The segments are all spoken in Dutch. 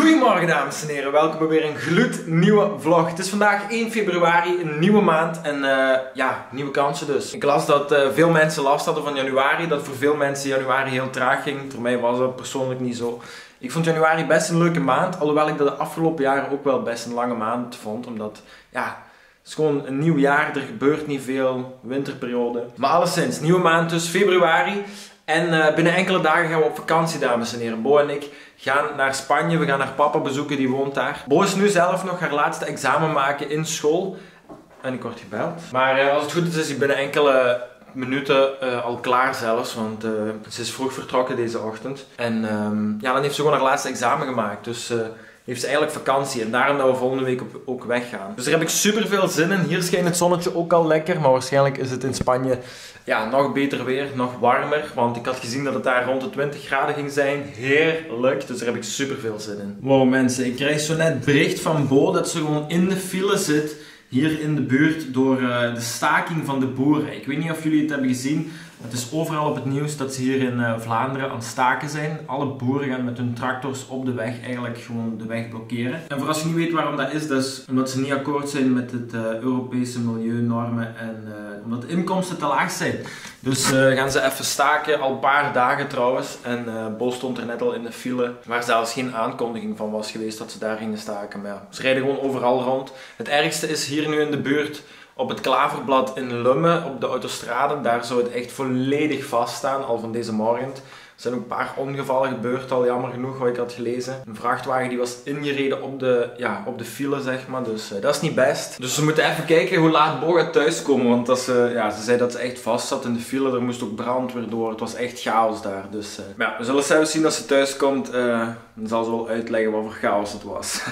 Goedemorgen dames en heren, welkom bij weer een gloednieuwe vlog. Het is vandaag 1 februari, een nieuwe maand en ja, nieuwe kansen dus. Ik las dat veel mensen last hadden van januari, dat voor veel mensen januari heel traag ging. Voor mij was dat persoonlijk niet zo. Ik vond januari best een leuke maand, alhoewel ik dat de afgelopen jaren ook wel best een lange maand vond. Omdat, ja, het is gewoon een nieuw jaar, er gebeurt niet veel, winterperiode. Maar alleszins, nieuwe maand dus, februari. En binnen enkele dagen gaan we op vakantie, dames en heren. Bo en ik gaan naar Spanje, we gaan haar papa bezoeken, die woont daar. Bo is nu zelf nog haar laatste examen maken in school. En ik word gebeld. Maar als het goed is hij binnen enkele minuten al klaar zelfs, want ze is vroeg vertrokken deze ochtend. En ja, dan heeft ze gewoon haar laatste examen gemaakt. Dus heeft ze eigenlijk vakantie en daarom dat we volgende week ook weggaan. Dus daar heb ik super veel zin in. Hier schijnt het zonnetje ook al lekker, maar waarschijnlijk is het in Spanje ja, nog beter weer, nog warmer. Want ik had gezien dat het daar rond de 20 graden ging zijn. Heerlijk, dus daar heb ik super veel zin in. Wow mensen, ik krijg zo net bericht van Bo dat ze gewoon in de file zit. Hier in de buurt door de staking van de boeren. Ik weet niet of jullie het hebben gezien. Het is overal op het nieuws dat ze hier in Vlaanderen aan het staken zijn. Alle boeren gaan met hun tractors op de weg eigenlijk gewoon de weg blokkeren. En voor als je niet weet waarom dat is omdat ze niet akkoord zijn met het Europese milieunormen en omdat de inkomsten te laag zijn. Dus gaan ze even staken, al een paar dagen trouwens. En Bo stond er net al in de file, waar zelfs geen aankondiging van was geweest dat ze daar gingen staken. Maar ja, ze rijden gewoon overal rond. Het ergste is hier nu in de buurt. Op het Klaverblad in Lummen, op de autostrade, daar zou het echt volledig vaststaan, al van deze morgen. Er zijn ook een paar ongevallen gebeurd, al jammer genoeg, wat ik had gelezen. Een vrachtwagen die was ingereden op de file, zeg maar, dus dat is niet best. Dus we moeten even kijken hoe laat Bo gaat thuiskomen, want dat ze zei dat ze echt vast zat in de file, er moest ook brandweer door, het was echt chaos daar. Dus maar ja, we zullen zelfs zien als ze thuis komt, dan zal ze wel uitleggen wat voor chaos het was.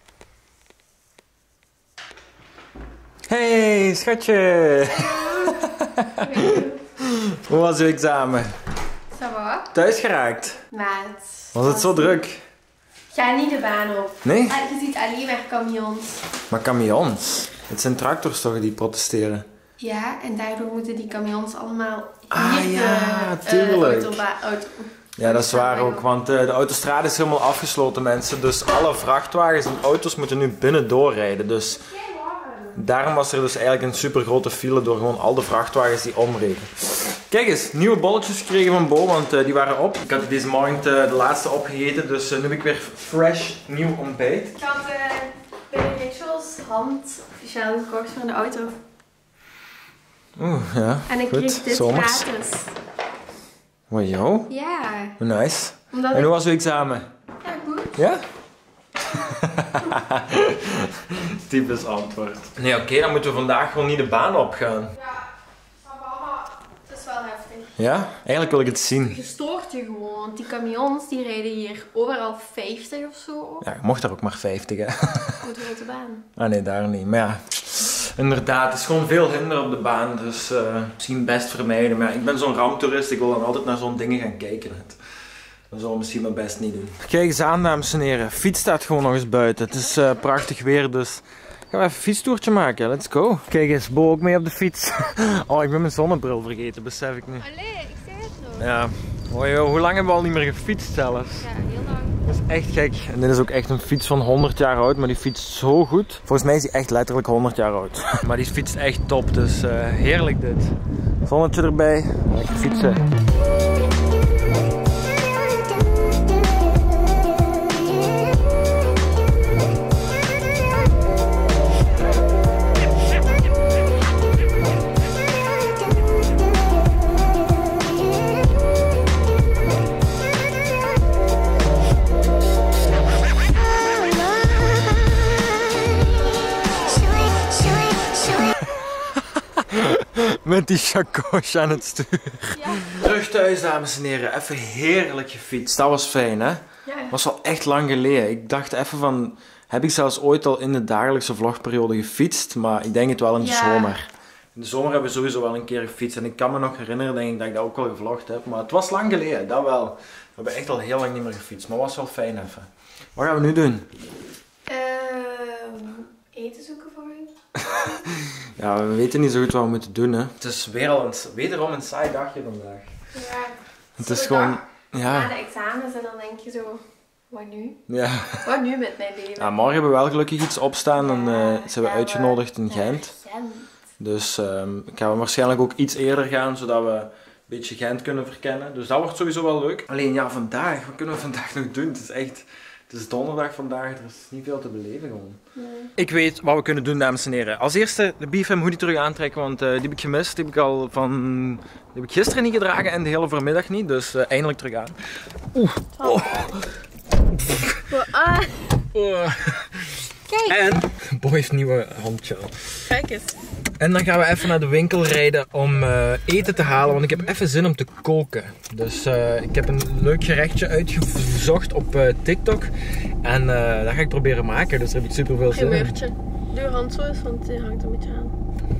Hey, schatje! Hoe was uw examen? Ça va? Thuis geraakt? Maat. Was het zo druk? Ga niet de baan op. Nee? Je ziet alleen maar camions. Maar camions? Het zijn tractors toch die protesteren? Ja, en daardoor moeten die camions allemaal hier tuurlijk. Auto. Ja, dat is waar ook, want de autostrade is helemaal afgesloten, mensen. Dus alle vrachtwagens en auto's moeten nu binnen doorrijden. Dus daarom was er dus eigenlijk een super grote file door gewoon al de vrachtwagens die omreden. Kijk eens, nieuwe bolletjes gekregen van Bo, want die waren op. Ik had deze morgen de laatste opgegeten, dus nu heb ik weer fresh nieuw ontbijt. Ik had bij Rachel's hand speciaal gekocht voor de auto. Oeh, ja, en ik kreeg dit zomers. gratis. Wat jou? Ja. Nice. Omdat en hoe was uw examen? Ja, goed. Ja? Typisch antwoord. Nee, oké, dan moeten we vandaag gewoon niet de baan opgaan. Ja, maar het is wel heftig. Ja? Eigenlijk wil ik het zien. Je stoort je gewoon, want die camions die rijden hier overal 50 of zo. Ja, je mocht daar ook maar 50 hè. Op de grote baan. Ah nee, daar niet. Maar ja, inderdaad, het is gewoon veel hinder op de baan, dus misschien best vermijden. Maar ja, ik ben zo'n ramptoerist, ik wil dan altijd naar zo'n dingen gaan kijken. Dat zullen we misschien mijn best niet doen. Kijk eens aan, dames en heren. Fiets staat gewoon nog eens buiten. Het is prachtig weer, dus gaan we even een fietstoertje maken. Let's go. Kijk eens, Bo ook mee op de fiets. Oh, ik ben mijn zonnebril vergeten, besef ik nu. Allee, ik zei het nog. Ja. Oh, hoe lang hebben we al niet meer gefietst zelfs? Ja, heel lang. Dat is echt gek. En dit is ook echt een fiets van 100 jaar oud, maar die fietst zo goed. Volgens mij is die echt letterlijk 100 jaar oud. Maar die fietst echt top, dus heerlijk dit. Zonnetje erbij, lekker fietsen. Met die chacoche aan het stuur. Ja. Terug thuis, dames en heren. Even heerlijk gefietst. Dat was fijn, hè? Ja. Was al echt lang geleden. Ik dacht even van... Heb ik zelfs ooit al in de dagelijkse vlogperiode gefietst? Maar ik denk het wel in de zomer. In de zomer hebben we sowieso wel een keer gefietst. En ik kan me nog herinneren, denk ik, dat ik dat ook al gevlogd heb. Maar het was lang geleden, dat wel. We hebben echt al heel lang niet meer gefietst. Maar het was wel fijn even. Wat gaan we nu doen? Eten zoeken voor u. Ja, we weten niet zo goed wat we moeten doen, hè. Het is wederom een saai dagje vandaag. Ja. Het is gewoon... Ja. Na de examens en dan denk je zo... Wat nu? Ja. Wat nu met mijn leven? Ja, morgen hebben we wel gelukkig iets opstaan en zijn we uitgenodigd in Gent. Dus ik ga waarschijnlijk ook iets eerder gaan, zodat we een beetje Gent kunnen verkennen. Dus dat wordt sowieso wel leuk. Alleen ja, vandaag, wat kunnen we vandaag nog doen? Het is donderdag vandaag, er is niet veel te beleven gewoon. Nee. Ik weet wat we kunnen doen, dames en heren. Als eerste de BFM hoodie terug aantrekken, want die heb ik gemist. Die heb ik gisteren niet gedragen en de hele voormiddag niet, dus eindelijk terug aan. Oeh. Oh. Kijk. En Bo heeft nieuwe handgel. Kijk eens. En dan gaan we even naar de winkel rijden om eten te halen, want ik heb even zin om te koken. Dus ik heb een leuk gerechtje uitgezocht op TikTok en dat ga ik proberen maken, dus daar heb ik super veel zin in. Gemeurtje. Doe je hand zo eens, want die hangt een beetje aan.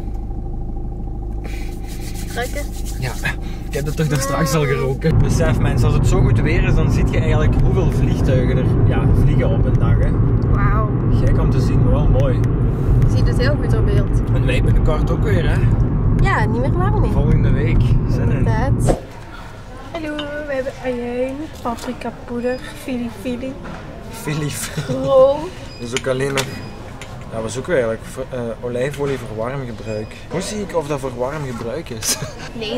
Ruiken? Ja, ik heb het toch daar straks al geroken. Besef mensen, als het zo goed weer is, dan zie je eigenlijk hoeveel vliegtuigen er vliegen op een dag. Wauw. Gek om te zien, maar wel mooi. Je ziet het heel goed op beeld. En wij binnenkort ook weer, hè? Ja, niet meer lang niet. Volgende week. Zin in. Hallo, we hebben ajuin, paprika poeder, fili. Rol. We zoeken alleen nog... Ja, we zoeken eigenlijk olijfolie voor warm gebruik. Hoe zie ik of dat voor warm gebruik is? Nee,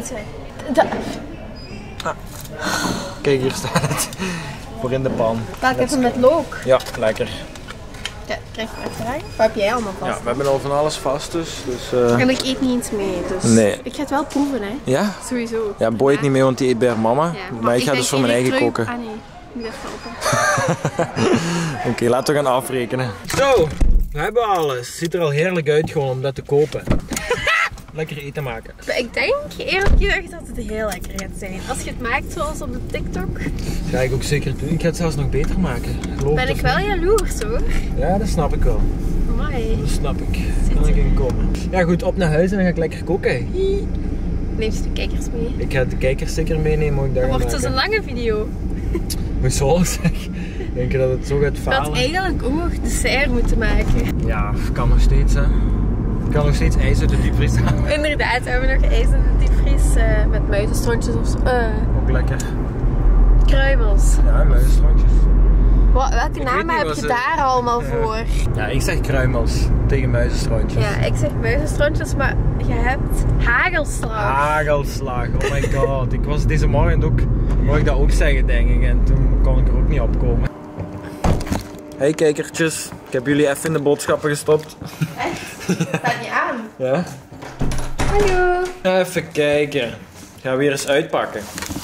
Kijk, hier staat het. Voor in de pan. Pak even met look. Ja, lekker. Ja, krijg je achteraan. Wat heb jij allemaal vast? Ja, we hebben al van alles vast dus. En ik eet niet eens mee, dus nee. Ik ga het wel proeven, hè. Ja? Sowieso. Ja, Boy eet niet mee, want die eet bij haar mama. Ja, maar ik ga dus voor mijn eigen koken. Ah nee, ik moet even open. Oké, laten we gaan afrekenen. Zo, we hebben alles. Het ziet er al heerlijk uit gewoon om dat te kopen. Lekker eten maken. Ik denk eerlijk gezegd dat het heel lekker gaat zijn. Als je het maakt zoals op de TikTok. Ga ik ook zeker doen. Ik ga het zelfs nog beter maken. Ben ik wel jaloers hoor. Ja, dat snap ik wel. Amai. Dat snap ik. Kan ik in komen. Ja goed, op naar huis en dan ga ik lekker koken. Neem je de kijkers mee? Ik ga de kijkers zeker meenemen. Hoe ik dat wordt dus een lange video. Hoezo zeg? Denk je dat het zo gaat falen? Ik had eigenlijk ook nog dessert moeten maken. Ja, kan nog steeds hè. Ik kan nog steeds ijs uit de diepvries halen. Inderdaad, we hebben nog ijs in de diepvries met muizenstrontjes of zo. Ook lekker. Kruimels. Ja, muizenstrontjes. Welke namen heb je daar allemaal voor? Ja, ik zeg kruimels tegen muizenstrontjes. Ja, ik zeg muizenstrontjes, maar je hebt hagelslag. Hagelslag, oh my god. Ik was deze morgen ook, wou ik dat ook zeggen denk ik, en toen kon ik er ook niet op komen. Hey kijkertjes, ik heb jullie even in de boodschappen gestopt. Echt? Staat niet aan? Ja. Hallo. Even kijken. Gaan we weer eens uitpakken.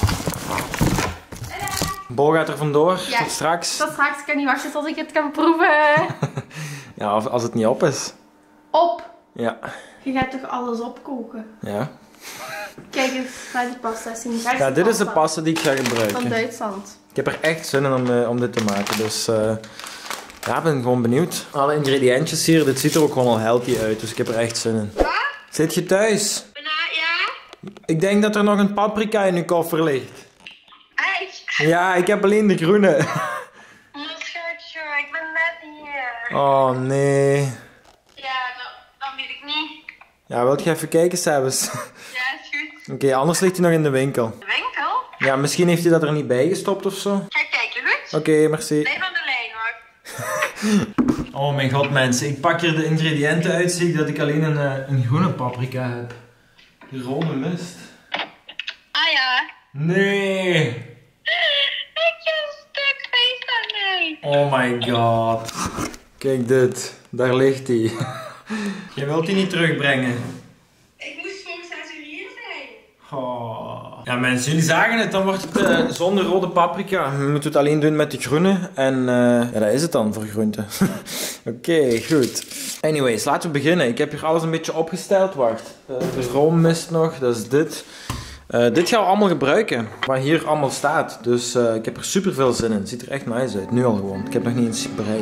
Bo gaat er vandoor, ja, tot straks. Tot straks, ik kan niet wachten tot ik het kan proeven. Ja, als het niet op is. Op? Ja. Je gaat toch alles opkoken? Ja. Kijk eens, laat die pasta zien. Ja, dit is de pasta die ik ga gebruiken. Van Duitsland. Ik heb er echt zin in om dit te maken, dus ja, ik ben gewoon benieuwd. Alle ingrediëntjes hier, dit ziet er ook gewoon al healthy uit, dus ik heb er echt zin in. Wat? Zit je thuis? Ja? Ik denk dat er nog een paprika in uw koffer ligt. Echt? Ja, ik heb alleen de groene. Schatje, ik ben net hier. Oh nee. Ja, dat weet ik niet. Ja, wilt je even kijken, Sebes? Ja, is goed. Oké, anders ligt hij nog in de winkel. De winkel? Ja, misschien heeft hij dat er niet bij gestopt of zo. Ga kijken, goed? Oké, merci. Blijf aan de lijn, hoor. Oh mijn god mensen, ik pak hier de ingrediënten uit, zie ik dat ik alleen een groene paprika heb. De rode mist. Ah ja. Nee. Ik heb een stuk vlees aan mij. Oh my god. Kijk dit, daar ligt hij. Je wilt die niet terugbrengen. Ik moest gewoon 6 uur hier zijn. Oh. Ja mensen, jullie zagen het, dan wordt het zonder rode paprika. We moeten het alleen doen met de groene. En ja, dat is het dan voor groenten. Oké, goed. Anyways, laten we beginnen. Ik heb hier alles een beetje opgesteld. Wacht, de roommist nog, dat is dit. Dit gaan we allemaal gebruiken, wat hier allemaal staat. Dus ik heb er super veel zin in. Het ziet er echt nice uit, nu al gewoon. Ik heb nog niet eens bereid.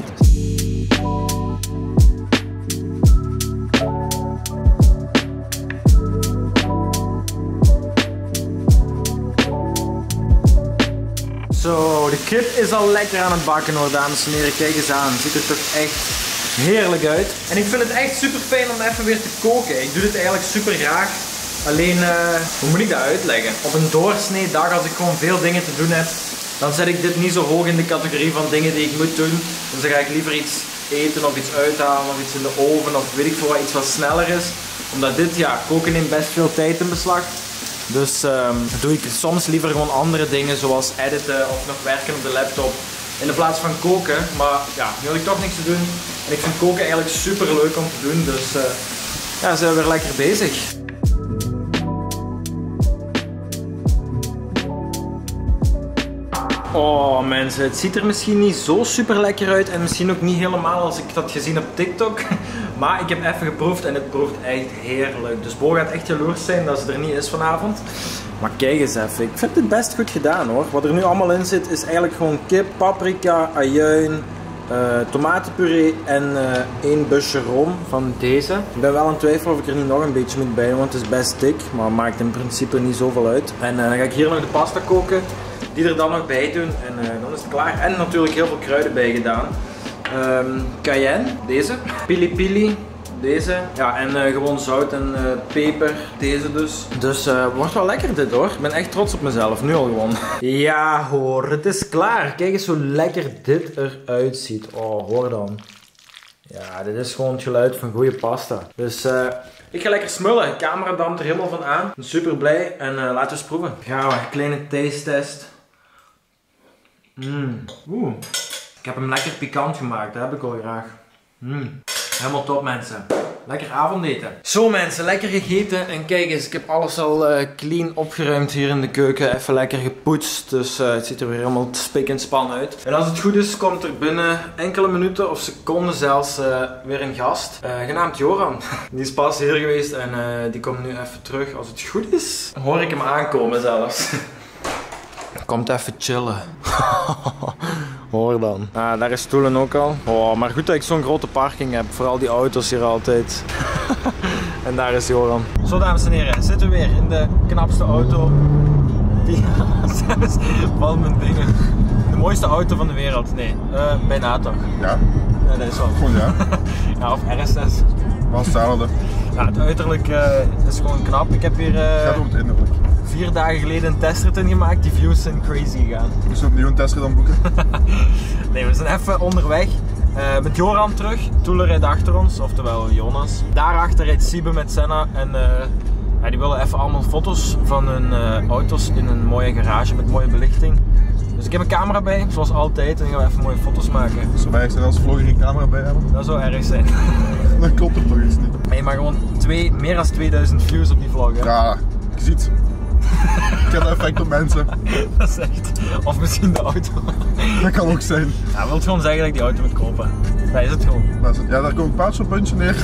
Zo, de kip is al lekker aan het bakken hoor, dames en heren. Kijk eens aan, het ziet er toch echt heerlijk uit. En ik vind het echt super fijn om even weer te koken. Ik doe dit eigenlijk super graag. Alleen, hoe moet ik dat uitleggen? Op een doorsnee dag, als ik gewoon veel dingen te doen heb, dan zet ik dit niet zo hoog in de categorie van dingen die ik moet doen. Dus dan ga ik liever iets eten of iets uithalen of iets in de oven of weet ik veel wat, iets wat sneller is. Omdat dit, ja, koken neemt best veel tijd in beslag. Dus doe ik soms liever gewoon andere dingen zoals editen of nog werken op de laptop in de plaats van koken. Maar ja, nu had ik toch niks te doen. En ik vind koken eigenlijk super leuk om te doen. Dus ja, zijn we weer lekker bezig. Oh mensen, het ziet er misschien niet zo super lekker uit en misschien ook niet helemaal als ik dat gezien op TikTok. Maar ik heb even geproefd en het proeft echt heerlijk. Dus Bo gaat echt jaloers zijn dat ze er niet is vanavond. Maar kijk eens even, ik vind het best goed gedaan hoor. Wat er nu allemaal in zit is eigenlijk gewoon kip, paprika, ajuin, tomatenpuree en 1 busje room van deze. Ik ben wel aan het twijfelen of ik er niet nog een beetje moet bij doen, want het is best dik. Maar het maakt in principe niet zoveel uit. En dan ga ik hier nog de pasta koken. Die er dan nog bij doen en dan is het klaar. En natuurlijk heel veel kruiden bij gedaan. Cayenne, deze. Pili pili, deze. Ja, en gewoon zout en peper, deze dus. Dus wordt wel lekker dit hoor. Ik ben echt trots op mezelf, nu al gewoon. Ja hoor, het is klaar. Kijk eens hoe lekker dit eruit ziet. Oh, hoor dan. Ja, dit is gewoon het geluid van goede pasta. Dus ik ga lekker smullen. De camera dampt er helemaal van aan. Ik ben super blij en laten we eens proeven. Gaan we, kleine taste test. Oeh. Ik heb hem lekker pikant gemaakt, dat heb ik al graag. Helemaal top mensen. Lekker avondeten. Zo mensen, lekker gegeten. En kijk eens, ik heb alles al clean opgeruimd hier in de keuken. Even lekker gepoetst. Dus het ziet er weer helemaal spik en span uit. En als het goed is, komt er binnen enkele minuten of seconden zelfs weer een gast. Genaamd Joran. Die is pas hier geweest en die komt nu even terug. Als het goed is, hoor ik hem aankomen zelfs. Komt even chillen. Hoor dan. Ah, daar is stoelen ook al. Oh, maar goed dat ik zo'n grote parking heb. Vooral die auto's hier altijd. En daar is Joran. Zo dames en heren, zitten we weer in de knapste auto. Die zelfs valt mijn dingen. De mooiste auto van de wereld. Nee, bijna toch? Ja. Ja, dat is wel. Gewoon ja. Ja, of RS6. Wel hetzelfde. Ja, het uiterlijk is gewoon knap. Ik heb hier Gaat om het innerlijk. 4 dagen geleden een testrit ingemaakt. Die views zijn crazy gegaan. Moest je opnieuw een testrit dan boeken? Nee, we zijn even onderweg. Met Joran terug. Toele rijdt achter ons, oftewel Jonas. Daarachter rijdt Siebe met Senna. En ja, die willen even allemaal foto's van hun auto's in een mooie garage met mooie belichting. Dus ik heb een camera bij, zoals altijd. En dan gaan we even mooie foto's maken. Zou wij zijn als vlogger geen camera bij hebben? Dat zou erg zijn. Dat klopt er toch eens niet. Nee, maar gewoon meer dan 2000 views op die vlog. Hè? Ja, je ziet. Ik heb een effect op mensen. Dat is echt. Of misschien de auto. Dat kan ook zijn. Ja, wil gewoon zeggen dat ik die auto moet kopen. Dat is het gewoon. Ja, daar komt een paaltje op puntje neer.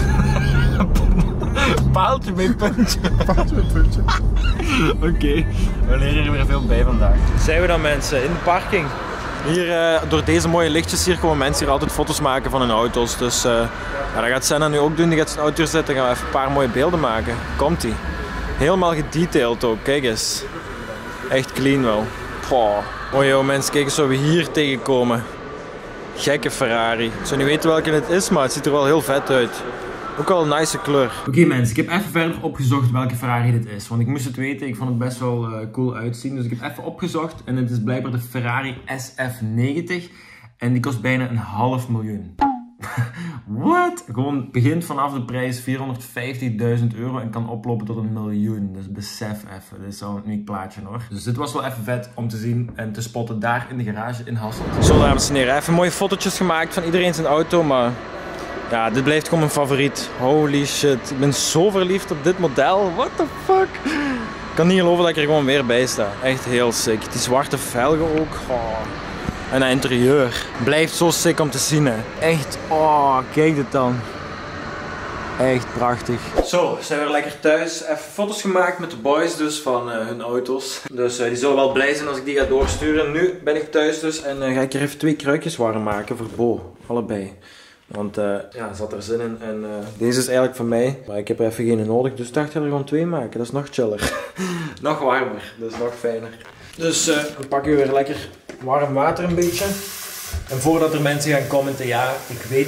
Paaltje met puntje. Paaltje met puntje. Oké, we leren er weer veel bij vandaag. Zijn we dan mensen in de parking? Hier, door deze mooie lichtjes hier komen mensen hier altijd foto's maken van hun auto's. Dus ja, dat gaat Senna nu ook doen. Die gaat zijn auto hier zetten. Dan gaan we even een paar mooie beelden maken. Komt-ie. Helemaal gedetailed ook, kijk eens. Echt clean wel. Goh. Oh joh mensen, kijk eens wat we hier tegenkomen. Gekke Ferrari. Ik zou niet weten welke het is, maar het ziet er wel heel vet uit. Ook wel een nice kleur. Oké mensen, ik heb even verder opgezocht welke Ferrari dit is. Want ik moest het weten, ik vond het best wel cool uitzien. Dus ik heb even opgezocht en het is blijkbaar de Ferrari SF90. En die kost bijna $500.000. What? Gewoon begint vanaf de prijs €450.000 en kan oplopen tot $1 miljoen. Dus besef even, dit is zo'n uniek plaatje hoor. Dus dit was wel even vet om te zien en te spotten daar in de garage in Hasselt. Zo dames en heren, even mooie fotootjes gemaakt van iedereen zijn auto, maar ja, dit blijft gewoon mijn favoriet. Holy shit, ik ben zo verliefd op dit model. What the fuck? Ik kan niet geloven dat ik er gewoon weer bij sta. Echt heel sick. Die zwarte velgen ook. Oh. En het interieur. Blijft zo sick om te zien hè. Echt, oh, kijk dit dan. Echt prachtig. Zo, zijn we weer lekker thuis. Even foto's gemaakt met de boys dus van hun auto's. Dus die zullen wel blij zijn als ik die ga doorsturen. Nu ben ik thuis dus en ga ik er even 2 kruikjes warm maken voor Bo. Allebei. Want ja, zat er zin in en deze is eigenlijk van mij. Maar ik heb er even geen nodig, dus ik dacht ik ga er gewoon 2 maken. Dat is nog chiller. Nog warmer, dus nog fijner. Dus dan pakken we weer lekker warm water een beetje. En voordat er mensen gaan commenten, ja, ik weet,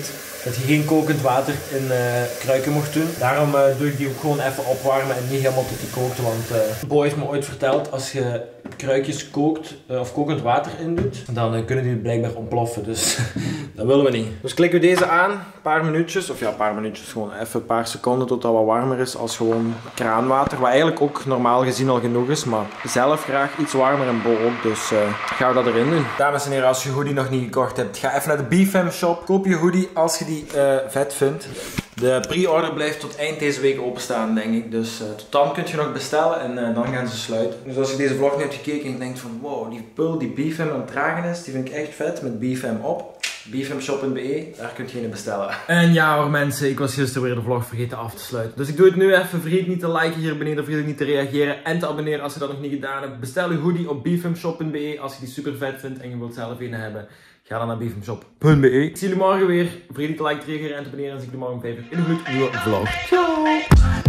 dat je geen kokend water in kruiken mocht doen. Daarom doe ik die ook gewoon even opwarmen en niet helemaal tot die kookte. Want Bo heeft me ooit verteld, als je kruikjes kookt of kokend water in doet, dan kunnen die blijkbaar ontploffen. Dus dat willen we niet. Dus klikken we deze aan, een paar minuutjes, of ja, een paar minuutjes, gewoon even een paar seconden tot dat wat warmer is als gewoon kraanwater. Wat eigenlijk ook normaal gezien al genoeg is, maar zelf graag iets warmer en Bo ook. Dus gaan we dat erin doen. Dames en heren, als je hoodie nog niet gekocht hebt, ga even naar de BFM shop. Koop je hoodie als je die vet vindt. De pre-order blijft tot eind deze week openstaan, denk ik. Dus tot dan kun je nog bestellen en dan gaan ze sluiten. Dus als je deze vlog nu hebt gekeken en je denkt van wow, die pul die BFM aan het dragen is, die vind ik echt vet met BFM op. bfmshop.be, daar kunt je in bestellen. En ja hoor mensen, ik was gisteren weer de vlog vergeten af te sluiten. Dus ik doe het nu even. Vergeet niet te liken hier beneden, vergeet niet te reageren en te abonneren als je dat nog niet gedaan hebt. Bestel je hoodie op bfmshop.be als je die super vet vindt en je wilt zelf een hebben. Ga dan naar bfmshop.be. Ik zie jullie morgen weer. Vergeet niet te liken, te reageren en te abonneren. En zie ik jullie morgen om 5 uur in een gloednieuwe vlog. Ciao!